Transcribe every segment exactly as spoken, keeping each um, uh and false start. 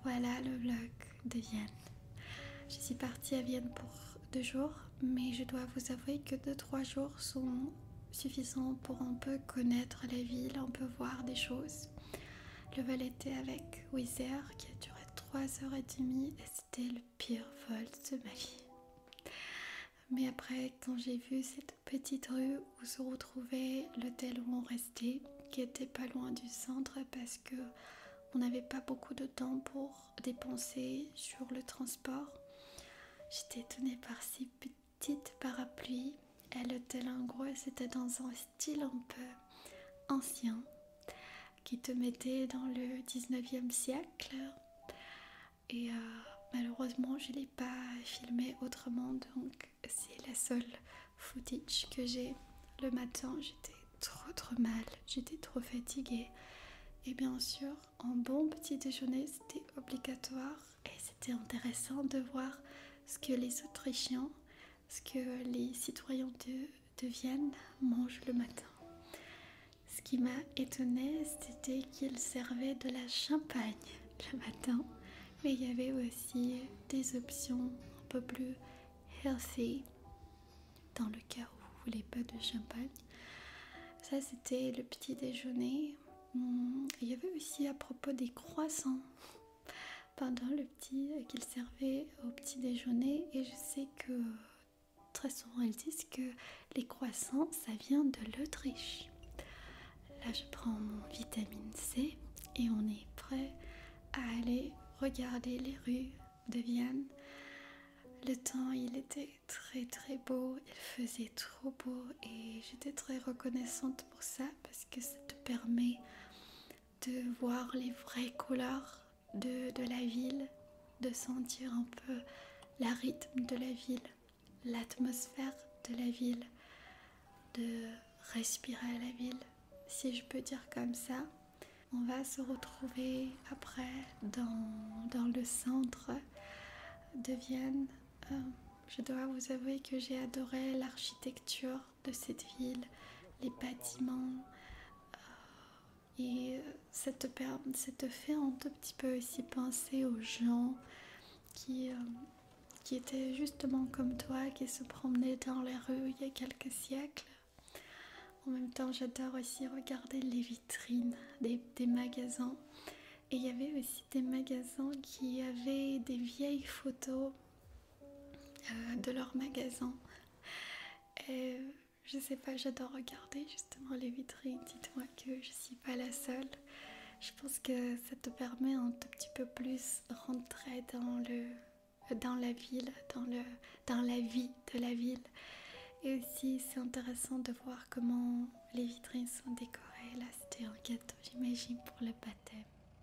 Voilà le vlog de Vienne. Je suis partie à Vienne pour deux jours, mais je dois vous avouer que deux trois jours sont suffisants pour un peu connaître la ville, un peu voir des choses. Le vol était avec Wizz Air qui a duré trois heures trente et c'était le pire vol de ma vie. Mais après, quand j'ai vu cette petite rue où se retrouvait l'hôtel où on restait, qui était pas loin du centre parce que on n'avait pas beaucoup de temps pour dépenser sur le transport, j'étais étonnée par ces petites parapluies. Et l'hôtel, en gros, c'était dans un style un peu ancien qui te mettait dans le dix-neuvième siècle. Et euh, malheureusement, je ne l'ai pas filmé autrement, donc c'est la seule footage que j'ai. Le matin, j'étais trop trop mal, j'étais trop fatiguée. Et bien sûr, un bon petit déjeuner, c'était obligatoire. Et c'était intéressant de voir ce que les Autrichiens, ce que les citoyens de, de Vienne mangent le matin. Ce qui m'a étonnée, c'était qu'ils servaient de la champagne le matin. Mais il y avait aussi des options un peu plus healthy dans le cas où vous ne voulez pas de champagne. Ça, c'était le petit déjeuner. Il y avait aussi à propos des croissants pendant le petit qu'ils servaient au petit déjeuner, et je sais que très souvent ils disent que les croissants ça vient de l'Autriche. Là je prends mon vitamine C et on est prêt à aller regarder les rues de Vienne. Le temps il était très très beau, il faisait trop beau et j'étais très reconnaissante pour ça parce que ça te permet de voir les vraies couleurs de, de la ville, de sentir un peu le rythme de la ville, l'atmosphère de la ville, de respirer la ville, si je peux dire comme ça. On va se retrouver après dans, dans le centre de Vienne. Euh, je dois vous avouer que j'ai adoré l'architecture de cette ville, les bâtiments. Et ça te, permet, ça te fait un tout petit peu aussi penser aux gens qui, euh, qui étaient justement comme toi, qui se promenaient dans les rues il y a quelques siècles. En même temps, j'adore aussi regarder les vitrines des, des magasins. Et il y avait aussi des magasins qui avaient des vieilles photos euh, de leurs magasins. Et je sais pas, j'adore regarder justement les vitrines. Dites-moi que je suis pas la seule. Je pense que ça te permet un tout petit peu plus rentrer dans le, dans la ville, dans le, dans la vie de la ville. Et aussi, c'est intéressant de voir comment les vitrines sont décorées. Là, c'était un gâteau, j'imagine, pour le baptême.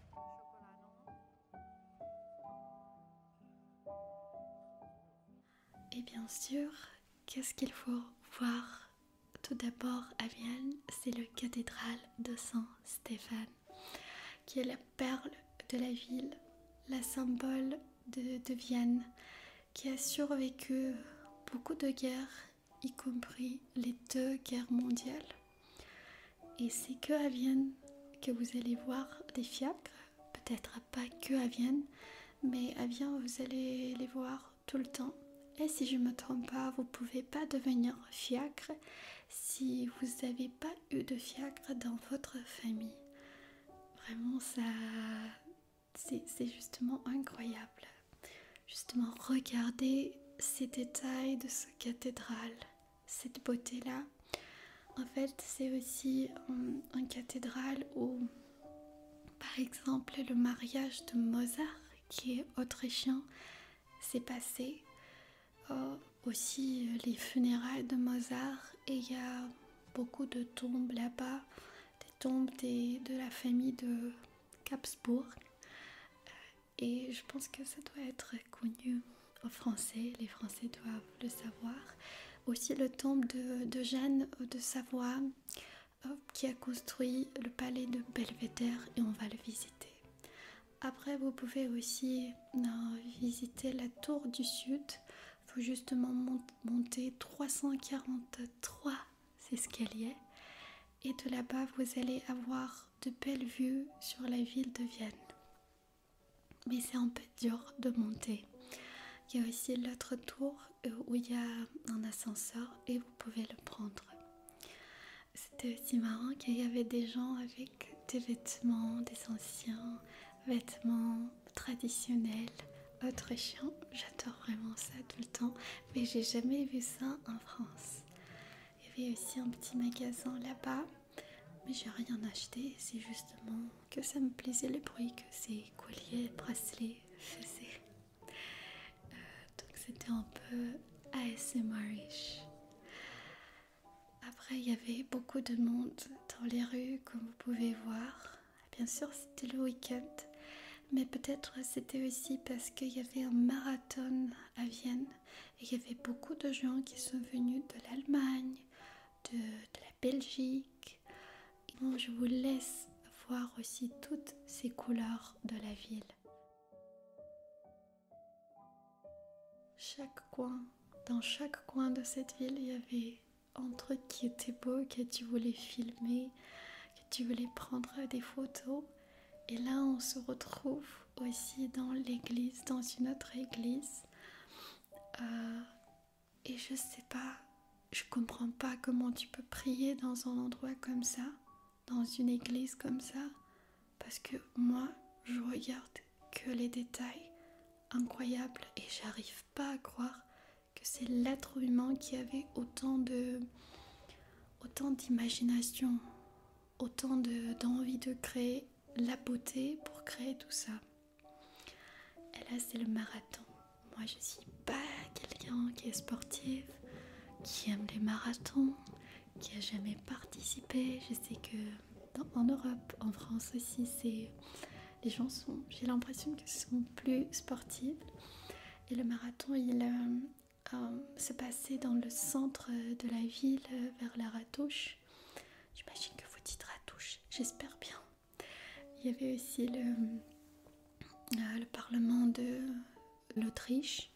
Et bien sûr, qu'est-ce qu'il faut voir tout d'abord à Vienne? C'est la cathédrale de Saint-Stéphane, qui est la perle de la ville, la symbole de, de Vienne, qui a survécu beaucoup de guerres, y compris les deux guerres mondiales. Et c'est que à Vienne que vous allez voir des fiacres, peut-être pas que à Vienne, mais à Vienne vous allez les voir tout le temps. Et si je ne me trompe pas, vous ne pouvez pas devenir fiacre si vous n'avez pas eu de fiacre dans votre famille. Vraiment, ça, c'est, c'est justement incroyable. Justement, regardez ces détails de cette cathédrale, cette beauté-là. En fait, c'est aussi une un cathédrale où, par exemple, le mariage de Mozart, qui est autrichien, s'est passé. Euh, aussi les funérailles de Mozart, et il y a beaucoup de tombes là-bas, des tombes des, de la famille de Habsbourg, et je pense que ça doit être connu aux Français, les Français doivent le savoir. Aussi le tombe de, de Jeanne de Savoie euh, qui a construit le palais de Belvédère, et on va le visiter. Après, vous pouvez aussi euh, visiter la tour du Sud. Il faut justement monter trois cent quarante-trois escaliers. Et de là-bas, vous allez avoir de belles vues sur la ville de Vienne. mais c'est un peu dur de monter. Il y a aussi l'autre tour où il y a un ascenseur et vous pouvez le prendre. C'était aussi marrant qu'il y avait des gens avec des vêtements, des anciens vêtements traditionnels autrichiens. J'adore vraiment ça tout le temps, mais j'ai jamais vu ça en France. Il y avait aussi un petit magasin là-bas, mais j'ai rien acheté. C'est justement que ça me plaisait le bruit que ces colliers, bracelets faisaient. Donc c'était un peu A S M R-ish. Après, il y avait beaucoup de monde dans les rues, comme vous pouvez voir. Bien sûr, c'était le week-end, mais peut-être c'était aussi parce qu'il y avait un marathon à Vienne et il y avait beaucoup de gens qui sont venus de l'Allemagne, de, de la Belgique. Et bon, je vous laisse voir aussi toutes ces couleurs de la ville. Chaque coin, dans chaque coin de cette ville, il y avait un truc qui était beau, que tu voulais filmer, que tu voulais prendre des photos. Et là, on se retrouve aussi dans l'église, dans une autre église. Euh, et je sais pas, je comprends pas comment tu peux prier dans un endroit comme ça, dans une église comme ça. Parce que moi, je regarde que les détails incroyables et j'arrive pas à croire que c'est l'être humain qui avait autant de autant d'imagination, autant de, d'envie de créer la beauté pour créer tout ça. Et là, c'est le marathon. Moi, je suis pas quelqu'un qui est sportif, qui aime les marathons, qui a jamais participé. Je sais que dans, en Europe, en France aussi, c'est les gens sont, j'ai l'impression qu'ils sont plus sportifs. Et le marathon, il euh, euh, se passait dans le centre de la ville, euh, vers la Ratouche. J'imagine que vous dites Ratouche, j'espère bien. Il y avait aussi le, euh, le parlement de l'Autriche.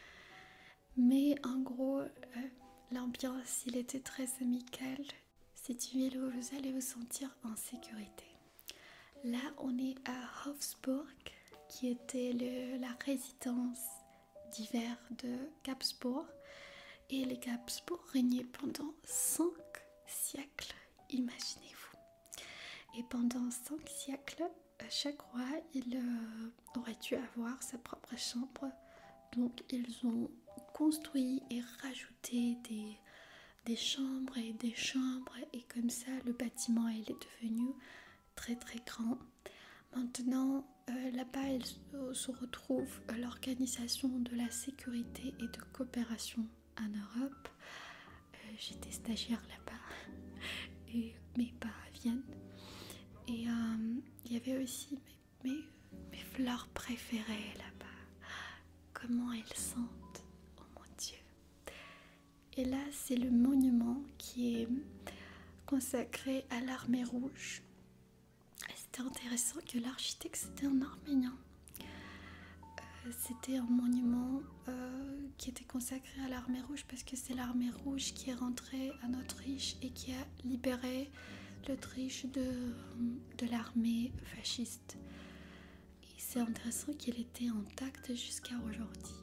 Mais en gros, euh, l'ambiance, il était très amical. C'est une ville où vous allez vous sentir en sécurité. Là, on est à Hofsburg, qui était le, la résidence d'hiver de Habsbourg. Et les Habsbourg régnaient pendant cinq siècles, imaginez-vous. Et pendant cinq siècles, chaque roi, il euh, aurait dû avoir sa propre chambre. Donc, ils ont construit et rajouté des, des chambres et des chambres. Et comme ça, le bâtiment, il est devenu très très grand. Maintenant, euh, là-bas, il se retrouve l'organisation de la sécurité et de coopération en Europe. Euh, j'étais stagiaire là-bas, et, mais pas à Vienne. Et euh, il y avait aussi mes, mes, mes fleurs préférées là-bas. Comment elles sentent, oh mon Dieu. Et là, c'est le monument qui est consacré à l'armée rouge. C'était intéressant que l'architecte, c'était un Arménien. Euh, c'était un monument euh, qui était consacré à l'armée rouge parce que c'est l'armée rouge qui est rentrée en Autriche et qui a libéré l'Autriche de, de l'armée fasciste. Et c'est intéressant qu'il était intact jusqu'à aujourd'hui.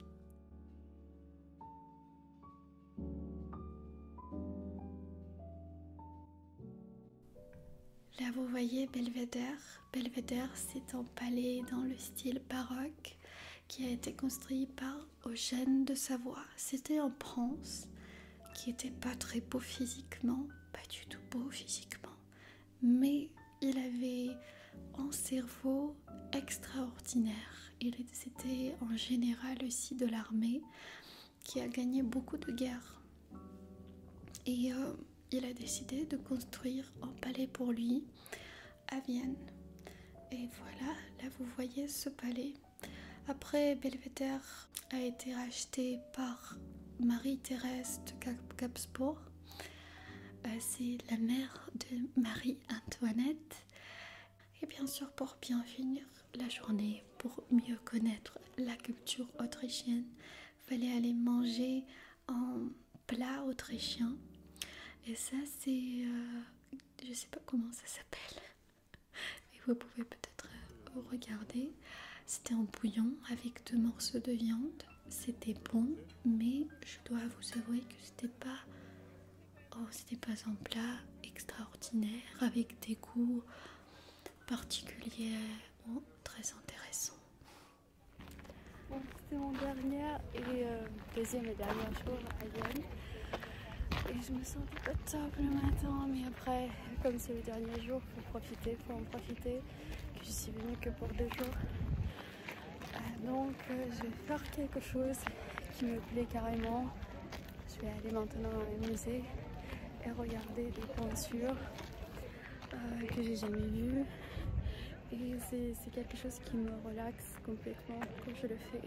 Là, vous voyez Belvédère. Belvédère, c'est un palais dans le style baroque qui a été construit par Eugène de Savoie. C'était un prince qui n'était pas très beau physiquement, pas du tout beau physiquement, mais il avait un cerveau extraordinaire. Il c'était en général aussi de l'armée qui a gagné beaucoup de guerres. Et euh, il a décidé de construire un palais pour lui à Vienne. Et voilà, là vous voyez ce palais. Après, Belvédère a été racheté par Marie-Thérèse de Habsbourg. Euh, c'est la mère de Marie-Antoinette. Et bien sûr, pour bien finir la journée, pour mieux connaître la culture autrichienne, il fallait aller manger un plat autrichien. Et ça, c'est... Euh, je sais pas comment ça s'appelle. Et vous pouvez peut-être euh, regarder. C'était un bouillon avec deux morceaux de viande. C'était bon, mais je dois vous avouer que c'était pas, oh, c'était pas un plat extraordinaire avec des goûts particuliers ou très intéressants. Bon, c'était mon dernier et euh, deuxième et dernier jour à Vienne. Et je me sentais pas top le matin, mais après, comme c'est le dernier jour, faut profiter, faut en profiter. Que je suis venue que pour deux jours. Euh, donc, euh, je vais faire quelque chose qui me plaît carrément. Je vais aller maintenant dans les musées et regarder des peintures euh, que j'ai jamais vues. Et c'est, c'est quelque chose qui me relaxe complètement quand je le fais.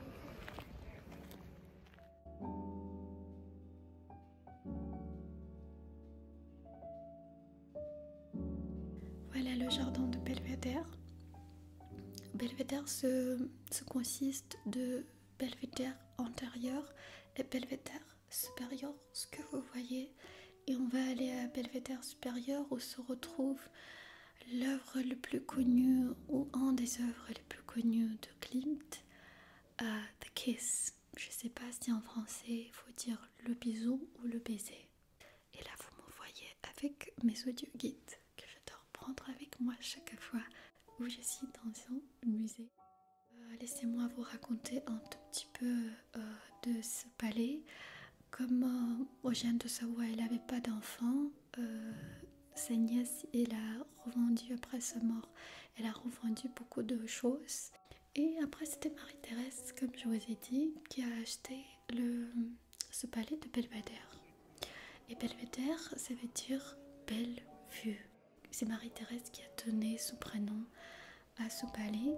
Voilà le jardin de Belvédère. Belvédère se, se consiste de belvédère antérieur et belvédère supérieur, ce que vous voyez. Et on va aller à belvédère supérieur où se retrouve l'œuvre le plus connue ou un des œuvres les plus connues de Klimt, uh, The Kiss. Je ne sais pas si en français il faut dire le bisou ou le baiser. Et là vous me voyez avec mes audio guides que j'adore prendre avec moi chaque fois où je suis dans un musée. Euh, laissez-moi vous raconter un tout petit peu euh, de ce palais. Comme euh, Eugène de Savoie elle n'avait pas d'enfant, euh, sa nièce, elle a revendu après sa mort, elle a revendu beaucoup de choses. Et après, c'était Marie-Thérèse, comme je vous ai dit, qui a acheté le, ce palais de Belvédère. Et Belvédère, ça veut dire belle vue. C'est Marie-Thérèse qui a donné ce prénom à ce palais.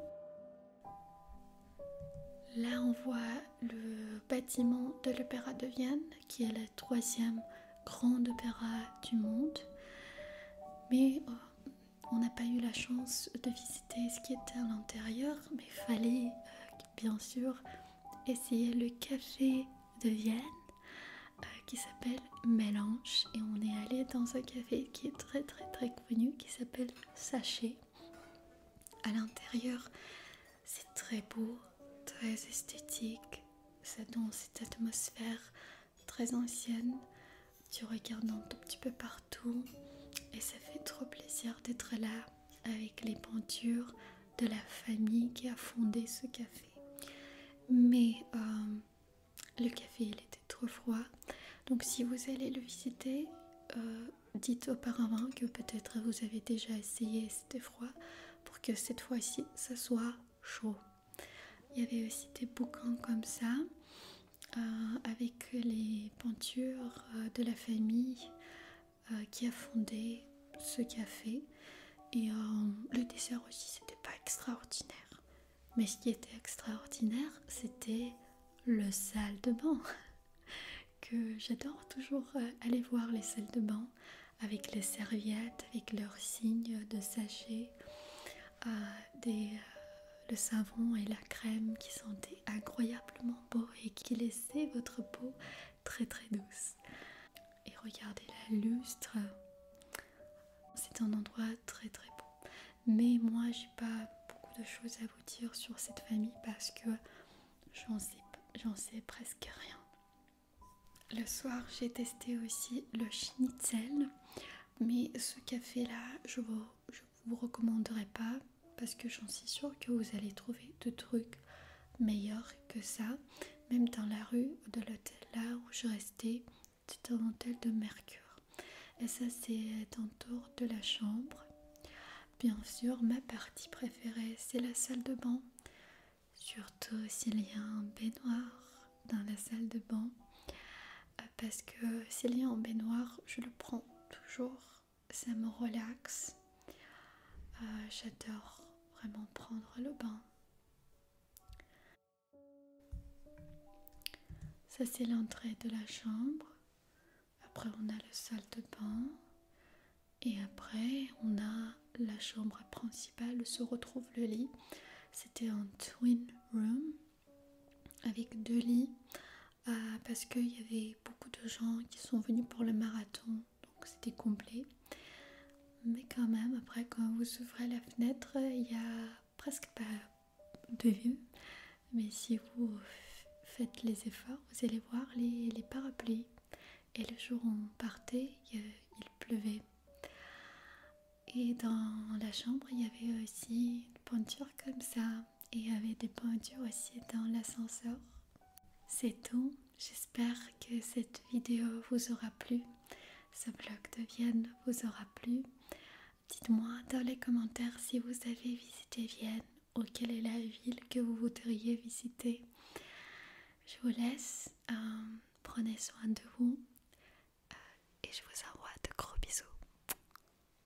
Là, on voit le bâtiment de l'Opéra de Vienne, qui est le troisième grand opéra du monde. Mais oh, on n'a pas eu la chance de visiter ce qui était à l'intérieur, mais il fallait euh, bien sûr essayer le café de Vienne euh, qui s'appelle Mélange. Et on est allé dans un café qui est très très très connu, qui s'appelle Sachet. À l'intérieur, c'est très beau, très esthétique, ça donne cette atmosphère très ancienne. Tu regardes un tout petit peu partout. Et ça fait trop plaisir d'être là avec les peintures de la famille qui a fondé ce café. Mais euh, le café, il était trop froid. Donc si vous allez le visiter, euh, dites auparavant que peut-être vous avez déjà essayé et c'était froid pour que cette fois-ci, ça soit chaud. Il y avait aussi des bouquins comme ça euh, avec les peintures euh, de la famille Euh, qui a fondé ce café. Et euh, le dessert aussi, c'était pas extraordinaire. Mais ce qui était extraordinaire, c'était le salle de bain. Que j'adore toujours euh, aller voir les salles de bain avec les serviettes, avec leurs signes de sachet, euh, des, euh, le savon et la crème qui sentaient incroyablement beau et qui laissaient votre peau très très douce. Et regardez la lustre, c'est un endroit très très beau. Mais moi, j'ai pas beaucoup de choses à vous dire sur cette famille parce que j'en sais, j'en sais presque rien. Le soir, j'ai testé aussi le schnitzel, mais ce café-là, je vous, je vous recommanderais pas parce que j'en suis sûre que vous allez trouver de trucs meilleurs que ça. Même dans la rue de l'hôtel là où je restais, c'est un hôtel de Mercure. Et ça, c'est autour de la chambre. Bien sûr, ma partie préférée, c'est la salle de bain. Surtout s'il y a un baignoire dans la salle de bain. Parce que s'il y a un baignoire, je le prends toujours. Ça me relaxe. Euh, j'adore vraiment prendre le bain. Ça, c'est l'entrée de la chambre. Après, on a la salle de bain. Et après, on a la chambre principale où se retrouve le lit. C'était un twin room avec deux lits euh, parce qu'il y avait beaucoup de gens qui sont venus pour le marathon. Donc, c'était complet. Mais quand même, après, quand vous ouvrez la fenêtre, il y a presque pas de vue. Mais si vous faites les efforts, vous allez voir les, les parapluies. Et le jour où on partait, il pleuvait. Et dans la chambre, il y avait aussi une peinture comme ça. Et il y avait des peintures aussi dans l'ascenseur. C'est tout. J'espère que cette vidéo vous aura plu. Ce vlog de Vienne vous aura plu. Dites-moi dans les commentaires si vous avez visité Vienne ou quelle est la ville que vous voudriez visiter. Je vous laisse. Euh, prenez soin de vous. Euh, et je vous embrasse.